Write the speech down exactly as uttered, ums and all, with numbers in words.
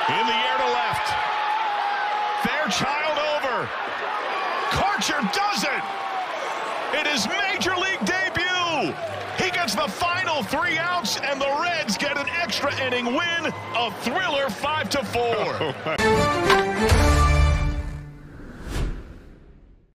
In the air to left. Fairchild over. Karcher does it. It is Major League debut. He gets the final three outs, and the Reds get an extra inning win. A thriller five to four.